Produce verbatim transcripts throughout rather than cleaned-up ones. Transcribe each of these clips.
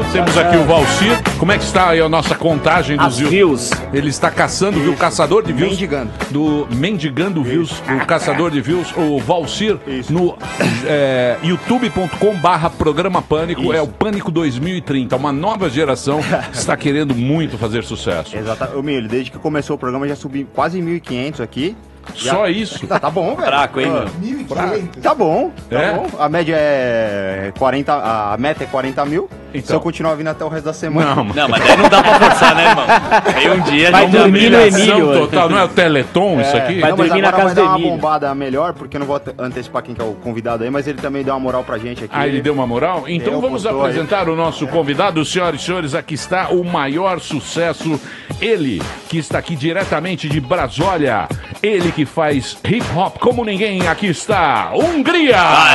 Temos aqui o Valcir. Como é que está aí a nossa contagem dos As views? Ele está caçando, viu? Caçador de views. Mendigando. Do Mendigando Views, o caçador de views, o Valcir, no é, youtube ponto com barra programa Pânico. Isso. É o Pânico dois mil e trinta. Uma nova geração está querendo muito fazer sucesso. Exato. Ô, Milho, desde que começou o programa já subi quase mil e quinhentos aqui. Já... Só isso? Tá, tá bom, velho. Fraco, hein, mano? mil e quinhentos. Tá bom, tá É? bom. A média é quarenta, a meta é quarenta mil. Então. Se eu continuar vindo até o resto da semana. Não, Não, mas daí não dá pra forçar, né, irmão? Aí um dia Vai a gente já dormir no vira- Emílio, Humilhação mano. total. Não é o Teleton isso aqui? Vai Não, mas dormir na agora casa vai do dar uma Emílio. bombada melhor, porque eu não vou antecipar quem que é o convidado aí, mas ele também deu uma moral pra gente aqui. Ah, ele deu uma moral? Então Deu, vamos postou apresentar o nosso convidado, senhoras e senhores. Aqui está o maior sucesso. Ele que está aqui diretamente de Brasólia. Ele que faz hip hop como ninguém. Aqui está, Hungria!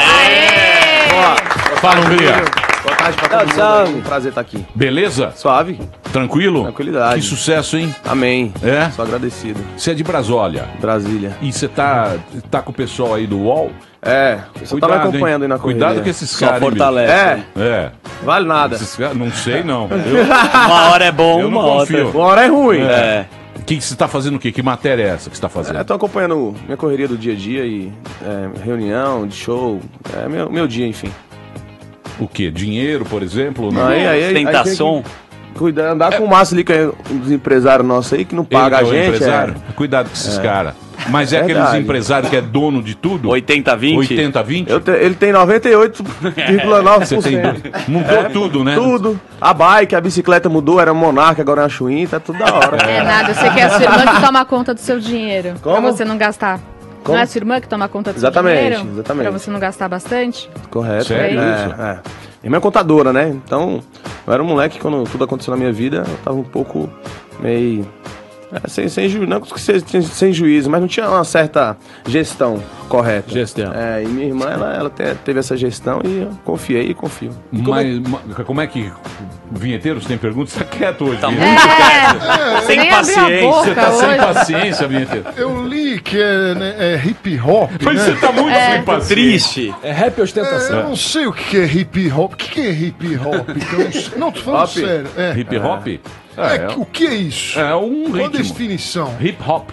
Fala, Hungria. Boa tarde pra todo mundo. Salve. Um prazer estar aqui. Beleza? Suave? Tranquilo? Tranquilidade. Que sucesso, hein? Amém. É? Sou agradecido. Você é de Brasólia. Brasília. E você tá, tá com o pessoal aí do U O L? É, você tá me acompanhando aí na corrida. Cuidado com esses Só caras. hein, fortalece. É, bicho? É. vale nada. Esses caras, não sei, não. Eu, Uma hora é bom, eu não uma confio. outra. Uma hora é ruim. É. que você tá fazendo o quê? Que matéria é essa que você tá fazendo? É, tô acompanhando minha correria do dia a dia e é, reunião, de show, é meu, meu dia, enfim. O quê? Dinheiro, por exemplo? Não. Aí, aí, aí, Tentar aí tem som. que Cuidar, andar com o Márcio ali, que é um dos empresários nossos aí, que não paga Ele a é o gente. empresário? Cuidado com esses caras. Mas é Verdade. aqueles empresários que é dono de tudo? oitenta a vinte? oitenta a vinte? Eu te- ele tem noventa e oito vírgula nove por Você tem... cento. Mudou tudo, né? Tudo. A bike, a bicicleta mudou, era Monarca, agora é uma Chuin, tá tudo da hora. É nada, você quer a sua irmã que toma conta do seu dinheiro. Como? Pra você não gastar. Como? Não é a sua irmã que toma conta do Exatamente, seu dinheiro? exatamente. Pra você não gastar bastante? Correto. Sério é, isso? É. Minha irmã é contadora, né? Então, eu era um moleque quando tudo aconteceu na minha vida, eu tava um pouco meio... É, sem, sem, ju... não que seja sem, sem juízo, mas não tinha uma certa gestão correta. Gestão. É, e minha irmã, ela, ela te- teve essa gestão e eu confiei e confio. Mas ma- como é que... Vinheteiros tem perguntas? Você tá quieto hoje, Tá Vinheteiro. muito É, Sem nem abriu a paciência. boca Você tá sem hoje. paciência, Vinheteiro. Eu li que é, né, é hip hop, Mas né? você tá muito sem paciência. triste. É rap É, ostentação. eu não sei o que é hip hop. O que que é hip hop? Que eu não, sei. Não, tô falando Hop? sério. É. Hip hop? É, É, que- o que é isso? é um Qual a ritmo. definição? Hip hop.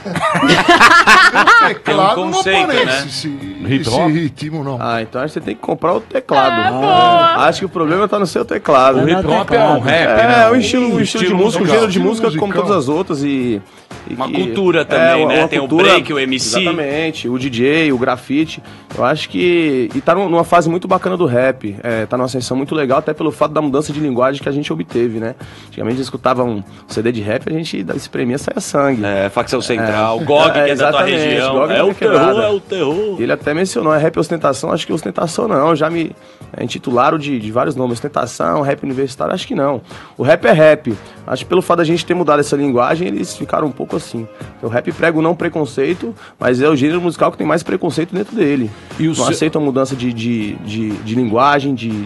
É claro, não conceito, aparece né? esse, Hip esse hop? ritmo, não. Ah, então acho que você tem que comprar o teclado. Ah, acho que o problema tá no seu teclado. O hip hop é um rap, né? É, o estilo, o estilo de música, o musical. gênero de música Estilo como musical. todas as outras e... e Uma que- cultura também, uma- né? uma Tem o cultura- break, o M C. Exatamente, o D J, o grafite. Eu acho que... E tá num- numa fase muito bacana do rap. É, tá numa ascensão muito legal, até pelo fato da mudança de linguagem que a gente obteve, né? Antigamente a gente escutava um C D de rap, a gente espremia, saia sangue. É, facção central, G O G, que É, é da tua exatamente, região. G O G É da o terror, quebrada. é o terror. Ele até mencionou, é rap ostentação, acho que ostentação não, já me é, intitularam de, de vários nomes, ostentação, rap universitário, acho que não. O rap é rap, acho que pelo fato da gente ter mudado essa linguagem, eles ficaram um pouco assim. O rap prega o não preconceito, mas é o gênero musical que tem mais preconceito dentro dele. E o não seu- aceita a mudança de, de, de, de linguagem, de,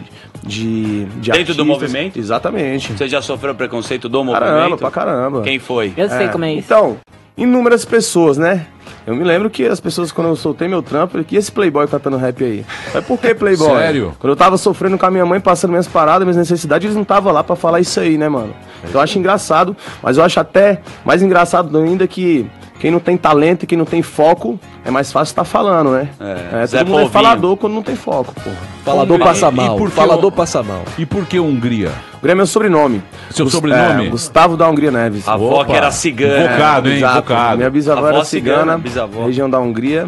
de, de Dentro do artistas. movimento? Exatamente. Você já sofreu preconceito do Caramba, movimento? pra caramba. Quem foi? Eu sei como é isso. Então, inúmeras pessoas, né? Eu me lembro que as pessoas, quando eu soltei meu trampo, que esse playboy cantando rap aí. Mas por que playboy? Sério? Quando eu tava sofrendo com a minha mãe, passando minhas paradas, minhas necessidades, eles não estavam lá pra falar isso aí, né, mano? Então eu acho engraçado, mas eu acho até mais engraçado ainda que quem não tem talento e quem não tem foco, é mais fácil estar falando, né? É, É, Zé todo mundo é Povinho. falador quando não tem foco, porra. Falador E- passa e mal. por que Falador o- passa mal. E por que Hungria? O Grêmio é meu sobrenome. Seu Gus- sobrenome? É, Gustavo da Hungria Neves. A avó Opa. que era cigana. Invocado, hein? Exato. Invocado. Minha bisavó Avó era cigana, cigana, bisavó. região da Hungria,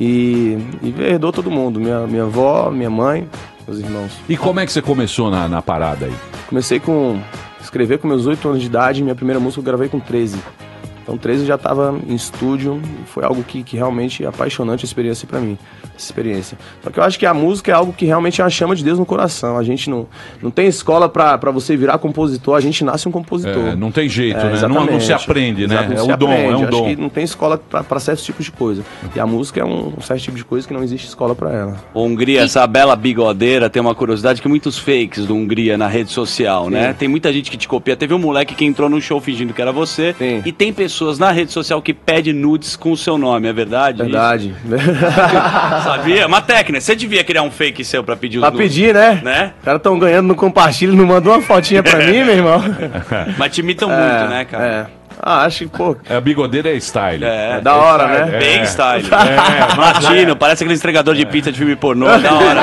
e, e herdou todo mundo. Minha, minha avó, minha mãe, meus irmãos. E como é que você começou na, na parada aí? Comecei com escrever com meus oito anos de idade, minha primeira música eu gravei com treze. Então treze eu já estava em estúdio, e foi algo que, que realmente é apaixonante a experiência para mim, essa experiência. Só que eu acho que a música é algo que realmente é uma chama de Deus no coração. A gente não, não tem escola para você virar compositor, a gente nasce um compositor. É, não tem jeito, É, né? Não, não se exatamente. aprende, né? Exato, não É se o dom, aprende. é um Acho dom. que não tem escola para certos tipos de coisa. E a música é um, um certo tipo de coisa que não existe escola para ela. Hungria, essa bela bigodeira, tem uma curiosidade que muitos fakes do Hungria na rede social, né? Tem muita gente que te copia. Teve um moleque que entrou no show fingindo que era você. Sim. E tem pessoas pessoas na rede social que pedem nudes com o seu nome, é verdade? Verdade. Sabia? Uma técnica. Você devia criar um fake seu pra pedir os Pra nudes. pedir, né? Né? Os caras tão ganhando, não compartilha, não mandou uma fotinha pra mim, meu irmão. Mas te imitam É, muito, né, cara? É. Ah, acho que, pô, É, a bigodeira é style. É, é da hora, né? bem É. style. É, Latino, parece aquele entregador de pizza de filme pornô, é da hora.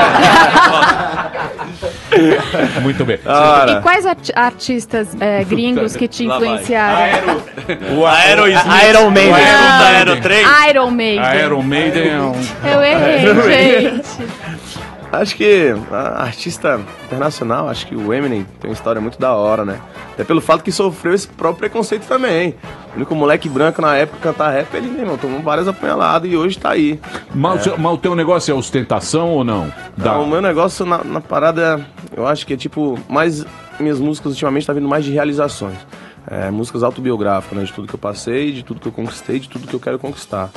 Muito bem. Da hora. E quais arti- artistas é, gringos que te Lá vai. influenciaram? O Aerosmith. Iron Maiden. O Aero da Aero três. Iron Maiden. A Iron Maiden é um... Eu errei, gente. Acho que a artista internacional, acho que o Eminem tem uma história muito da hora, né? Até pelo fato que sofreu esse próprio preconceito também. O único moleque branco na época cantar rap, ele, meu irmão, tomou várias apunhaladas e hoje tá aí. Mas, o seu- mas o teu negócio é ostentação ou não? Dá. Não, o meu negócio na, na parada, eu acho que é tipo, mais minhas músicas ultimamente tá vindo mais de realizações. É, músicas autobiográficas, né? De tudo que eu passei, de tudo que eu conquistei, de tudo que eu quero conquistar.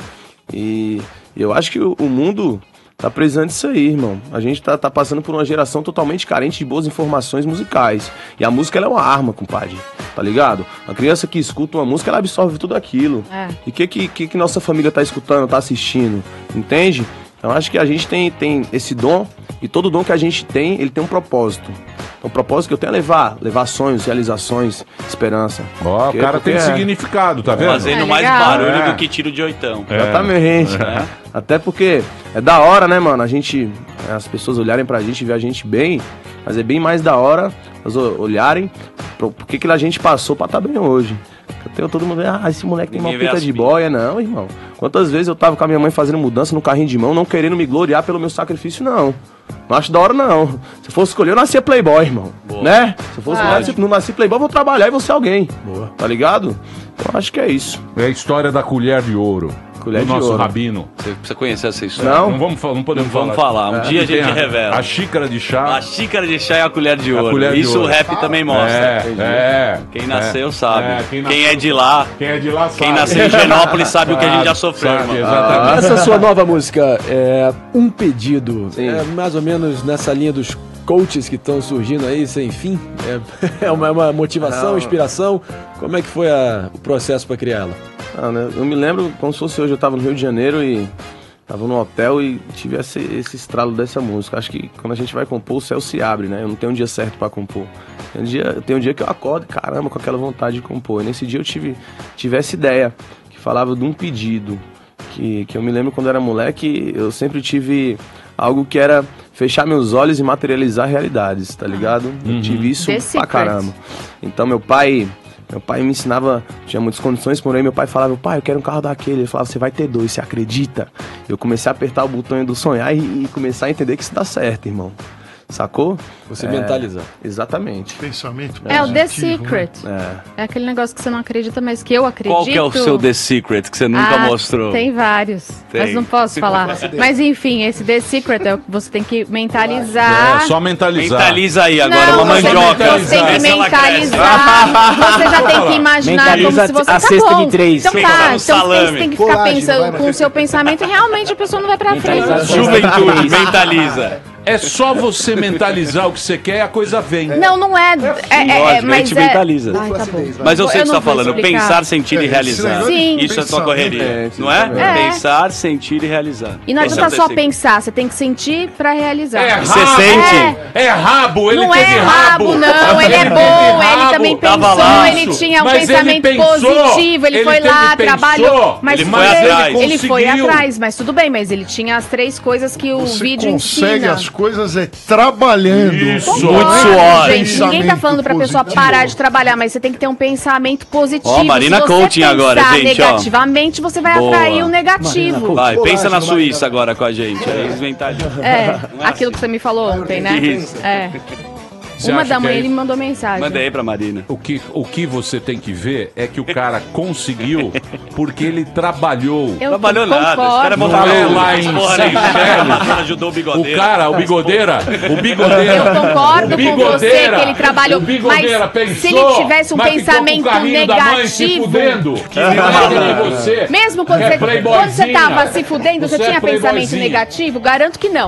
E, e eu acho que o, o mundo tá precisando disso aí, irmão. A gente tá, tá passando por uma geração totalmente carente de boas informações musicais. E a música, ela é uma arma, compadre. Tá ligado? A criança que escuta uma música, ela absorve tudo aquilo. É. E o que, que, que que nossa família tá escutando, tá assistindo? Entende? Então acho que a gente tem, tem esse dom, e todo dom que a gente tem, ele tem um propósito. Então, o propósito que eu tenho é levar, levar sonhos, realizações, esperança. Ó, o Porque- cara tem porque é- significado, tá vendo? Fazendo É mais legal. barulho É. do que tiro de oitão. É. Exatamente. Até porque é da hora, né, mano? A gente, as pessoas olharem pra gente e ver a gente bem, mas é bem mais da hora elas o- olharem pro por que que a gente passou pra estar bem hoje. Eu tenho todo mundo, ah, esse moleque tem uma Ninguém vê pinta as de pintas. boia. Não, irmão. Quantas vezes eu tava com a minha mãe fazendo mudança no carrinho de mão, não querendo me gloriar pelo meu sacrifício, não. Não acho da hora, não. Se eu fosse escolher, eu nascia playboy, irmão. Boa. Né? Se eu fosse Claro. nascer, não nasci playboy, eu vou trabalhar e vou ser alguém. Boa. Tá ligado? Então acho que é isso. É a história da colher de ouro. Colher do de nosso ouro. rabino. Você precisa conhecer essa história. Não? Não vamos, fa- não podemos Vamos falar. Um É. dia a Tem gente revela. A xícara de chá. A xícara de chá e a colher de ouro. colher de Isso ouro. o rap também mostra. É, é. Quem nasceu é. sabe. É, quem nasceu- é de lá, Quem é de lá sabe. quem nasceu em Genópolis sabe o que a gente já sofreu, sabe, irmão. exatamente. Essa sua nova música é Um Pedido. Sim. É mais ou menos nessa linha dos coaches que estão surgindo aí sem fim. É, é uma, é uma motivação, Não. inspiração. Como é que foi a- o processo para criar ela? Ah, né? Eu me lembro como se fosse hoje, eu tava no Rio de Janeiro e tava no hotel e tive esse, esse estralo dessa música. Acho que quando a gente vai compor, o céu se abre, né? Eu não tenho um dia certo pra compor. Tem um dia, tem um dia que eu acordo, caramba, com aquela vontade de compor. E nesse dia eu tive, tive essa ideia, que falava de um pedido. Que, que eu me lembro quando eu era moleque, eu sempre tive algo que era fechar meus olhos e materializar realidades, tá ligado? Eu tive isso The pra Secret. caramba. Então meu pai... Meu pai me ensinava, tinha muitas condições, porém meu pai falava, pai, eu quero um carro daquele. Ele falava, você vai ter dois, você acredita? Eu comecei a apertar o botão do sonhar e, e começar a entender que isso dá certo, irmão. Sacou? Você É, mentalizar. Muito. Pensamento É o The positivo, né? Secret. É. É aquele negócio que você não acredita, mas que eu acredito. Qual que é o seu The Secret que você nunca Ah, mostrou? Tem vários, Tem. mas não posso falar. Mas enfim, esse The Secret é o que você tem que mentalizar. É, só mentalizar. Mentaliza aí agora, Não, uma você, mandioca. você tem que Essa ela cresce. mentalizar. Você já tem que imaginar como Mentaliza se você a tá cesta bom. de três. Então Pensa tá, no então salame. você tem que ficar Colagem, pensando vai, com o seu pensamento e realmente a pessoa não vai pra frente. Mentaliza- Juventude, mentaliza. É só você mentalizar o que você quer e a coisa vem. Não, não é. é, é, é Lógico, a mas gente é... mentaliza. Ai, tá bom. Mas eu sei o que você não tá vou falando. explicar. Pensar, sentir e É, realizar. Sim. Isso é tua Pensamento. correria. É, Não é? É. Pensar, sentir e realizar. E não Esse é adianta o só The Secret. pensar, você tem que sentir pra realizar. É Você rabo, sente? É rabo, ele Não é teve rabo, não, ele é teve bom, ele rabo. também tava pensou, lá. ele tinha um Mas ele pensamento pensou, positivo, ele, ele foi lá, teve- trabalhou, pensou, mas ele tudo foi bem, atrás. ele foi Conseguiu. atrás, mas tudo bem, mas ele tinha as três coisas que o Você vídeo consegue ensina. as coisas é trabalhando. Isso. Muito Concordo, suor. gente, ninguém tá Pensamento falando pra pessoa positivo. parar de trabalhar, mas você tem que ter um pensamento positivo. Ó, Marina Se você Coaching agora, pensar gente, ó. negativamente, você vai Boa. atrair o negativo. Vai, Colagem, pensa na não Suíça agora com a gente. Aí eles mentalizam. É, aquilo que você me falou ontem, né? Isso. É. Você Uma acha da que manhã é ele me mandou mensagem. Manda aí pra Marina. O que, o que você tem que ver é que o cara conseguiu porque ele trabalhou. Eu Trabalhou nada. Esse cara é Não montar é louco. lá em Porra, Seychelles. nenhuma. ajudou o O bigodeiro. cara, o bigodeira, o bigodeira. Eu concordo o com bigodeira, você que ele trabalhou, o bigodeira mas pensou, se ele tivesse um mas ficou com o pensamento carrinho da mãe se negativo- fudendo, que nem você. Mesmo quando, É você, quando você playboyzinha. tava se fudendo, você, Você é tinha pensamento playboyzinha. negativo? Garanto que não.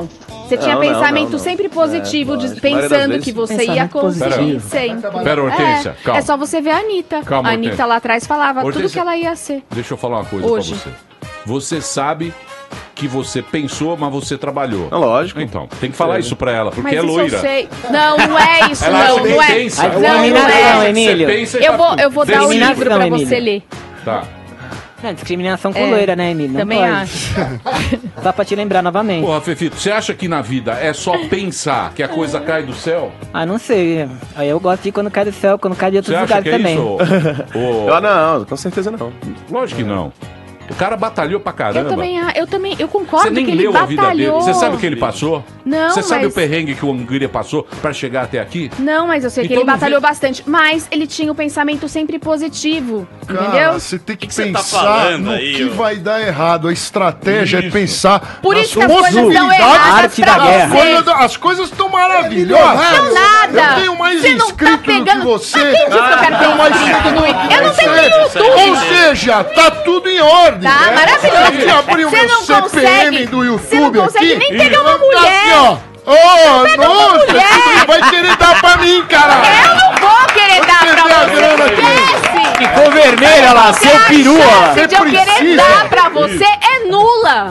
Você tinha Não, pensamento não, não, não. sempre positivo, É, de- lógico. A maioria pensando das que vezes- você ia Pensamento conseguir positivo. sempre. Pera, Hortência, é, calma. é só você ver a Anitta. Calma, a Anitta Hortência. lá atrás falava tudo Hortência. que ela ia ser. Deixa eu falar uma coisa Hoje. pra você. Você sabe que você pensou, mas você trabalhou. Não, lógico. Então, tem que falar isso pra ela, porque Mas é isso loira. eu sei. Não, não é isso, Ela não. acha que Não é. pensa. A Não, não discriminação, é. Emílio. Você pensa e Eu tá- vou, eu vou dar o Decide. livro pra Emílio. você ler. Tá. É, discriminação com É, loira, né, Emílio? Não Também pode. acho. Só pra te lembrar novamente. Porra, Fefito, você acha que na vida é só pensar que a coisa cai do céu? Ah, não sei. Aí eu gosto de ir quando cai do céu, quando cai de outros Você acha lugares que é também. isso? ô- ô- Eu, não, com certeza não. Lógico que não. O cara batalhou pra caramba. Eu também, a- eu também, eu concordo Você nem que ele leu a vida dele. batalhou. Você sabe o que ele passou? Não, Você sabe mas- o perrengue que o Hungria passou pra chegar até aqui? Não, mas eu sei que Então ele não batalhou vi- bastante. Mas ele tinha o pensamento sempre positivo. Cara, entendeu? você tem que, que você tá pensar falando no aí, que ó? vai dar errado. A estratégia Isso. é pensar Por nas isso que as coisas dão possibilidades. erradas Arte pra da guerra. você. Coisa da- As coisas estão maravilhosas. Não nada. Eu tenho mais Você não tá inscrito do pegando- que você. Mas quem disse que eu quero ter tenho mais inscrito no inscrito Eu não que tenho você. nem YouTube. Ou seja, tá tudo em ordem. Tá maravilhoso. Eu abri o Você meu não C P M consegue- do YouTube você não consegue aqui. nem pegar uma Tá mulher. Aqui, ó. Ô, pega uma nossa, mulher. você vai querer dar pra mim, cara. Eu não vou querer dar perder a pra grana você. aqui. Esquece. Ficou vermelha lá, seu perua. A chance de eu Você querer precisa. dar pra você é nula.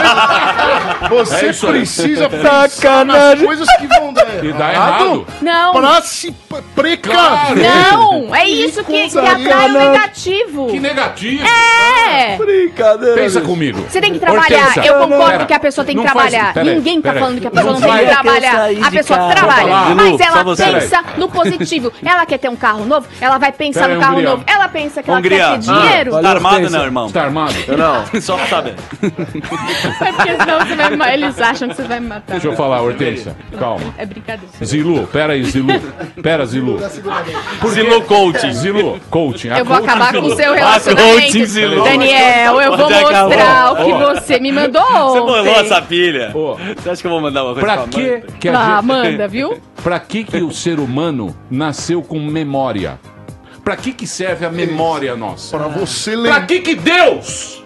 Você, É você isso aí. precisa pensar nas coisas que vão dar E dá errado. Não. pra se p- precaver. Não, é isso que, que atrai o negativo. Que negativo. É. Brincadeira. Pensa comigo. Você tem que trabalhar. Hortência, Eu concordo pera. que a pessoa tem que Não faz- trabalhar. pera aí, Ninguém tá pera aí. falando que a pessoa Não não, tem que vai- trabalhar. sair A de pessoa casa. trabalha. Vou falar. Mas Lu, ela só você. pensa no positivo. Ela quer ter um carro novo, ela vai pensar Pera aí, no carro Hungria. novo. Ela pensa que ela Hungria. quer ter dinheiro. Ah, Tá armado, Hortência. não, irmão? Você tá armado? Eu não. Só pra saber. É porque senão você vai me ma- eles acham que você vai me matar. Deixa eu falar, Hortência. Calma. É brincadeira. Zilu, pera aí, Zilu. Pera, Zilu. Zilu Coaching. Zilu, coaching. A Eu vou coaching acabar com Zilu. o seu coaching, relacionamento. Zilu. Daniel, eu vou Onde acabou? mostrar o que Ó. você me mandou Você bolou ontem. essa pilha? Ô, Você acha que eu vou mandar uma coisa pra pra que mãe? que a Ah, gente... manda, viu? Pra que que o ser humano nasceu com memória? Pra que que serve a memória nossa? Pra você Pra lembrar. que que Deus,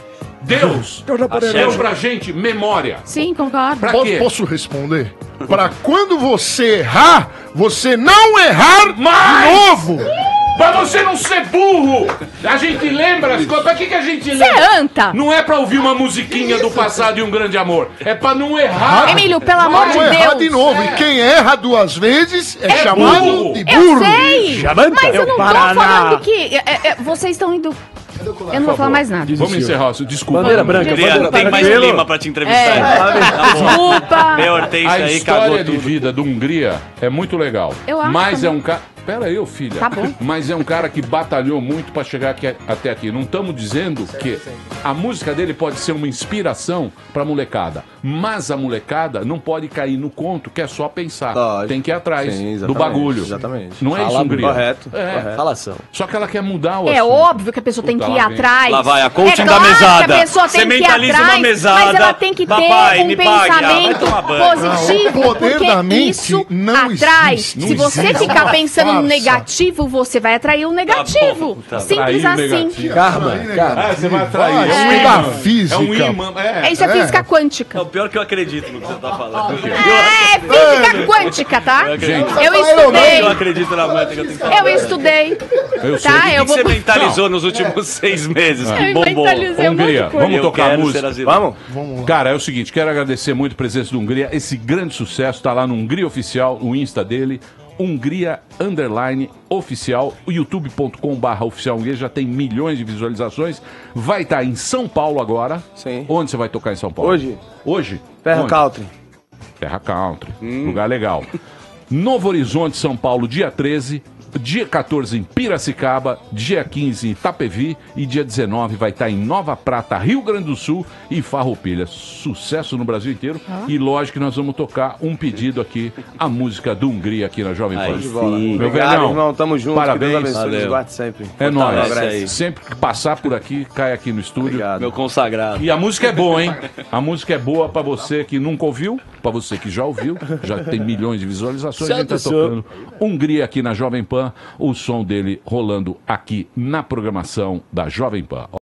Deus, deu pra gente memória? Sim, concordo. Pra Po- quê? Posso responder? Pra quando você errar, você não errar Mais! de novo. Pra você não ser burro! A gente lembra as coisas. Pra que que a gente Você lembra? anta. Não é pra ouvir uma musiquinha do passado e um grande amor. É pra não errar. Emílio, pelo amor Pra de não errar Deus. de novo. E quem erra duas vezes é, É chamado burro. de Eu burro. sei, mas eu não tô Paraná. falando que... é, é, vocês estão indo... Eu não vou falar mais nada. Vamos encerrar. Desculpa. Bandeira branca, Hungria, bandeira não tem mais branca. clima pra te entrevistar. É. Tá bom. Desculpa. Meu Hortência A aí cagou história de tudo. vida do Hungria é muito legal. Eu acho Mas também. é um cara. Pera aí, ô filha. Tá bom. Mas é um cara que batalhou muito pra chegar aqui- até aqui. Não estamos dizendo que a música dele pode ser uma inspiração pra molecada. Mas a molecada não pode cair no conto que é só pensar. Lógico. Tem que ir atrás Sim, do exatamente, bagulho. exatamente. Não é isso, Fala- Hungria? correto, É. correto. Falação. Só que ela quer mudar o É assunto. óbvio que a pessoa tem Puta, que ir lá vem. atrás. Lá vai a coaching é da claro mesada. Que a pessoa Você tem que ir mentaliza atrás, uma mesada. mas ela tem que ter Papai, um me pague. Ah, vai pensamento tomar banho. positivo, Não, o poder porque da mente isso não atrai. existe. Se Não você existe. ficar É uma pensando no farsa. negativo, você vai atrair o negativo. bom, tá. Simples Atrair o assim. negativo. Karma, karma. Ah, você vai atrair. Vai, É um é. imã. Da física. É um imã. É. É isso, é física quântica. É o pior que eu acredito no que você tá falando. É, física quântica, tá? Gente, Eu Eu estudei. acredito na mãe que eu tenho que falar. Eu estudei. eu sei. Tá, O que eu que você vou... mentalizou nos últimos seis meses? Que Eu bombou. mentalizei um monte de Hungria, coisa. vamos Eu tocar a quero música. ser a Zilu. Vamos? Cara, é o seguinte, quero agradecer muito a presença do Hungria, esse grande sucesso, tá lá no Hungria Oficial, o Insta dele, Hungria Underline Oficial, o youtube ponto com barra oficial Hungria, já tem milhões de visualizações, vai estar em São Paulo agora. Sim. Onde você vai tocar em São Paulo? Hoje? Hoje? Terra Onde? Country. Terra Country, lugar legal. Novo Horizonte, São Paulo, dia treze. Dia quatorze em Piracicaba, dia quinze em Itapevi e dia dezenove vai estar em Nova Prata, Rio Grande do Sul e Farroupilha. Sucesso no Brasil inteiro. E lógico que nós vamos tocar um pedido aqui, a música do Hungria aqui na Jovem Pan. Aí Bola. sim. Meu Obrigado, velhão. irmão. Tamo junto. Parabéns. Que Deus abençoe, Valeu. nos guarde sempre. É nóis. Fortalece aí. Sempre que passar por aqui, cai aqui no estúdio. Obrigado. Meu consagrado. E a música é boa, hein? A música é boa pra você que nunca ouviu, pra você que já ouviu, já tem milhões de visualizações. A gente tá tocando Hungria aqui na Jovem Pan, o som dele rolando aqui na programação da Jovem Pan.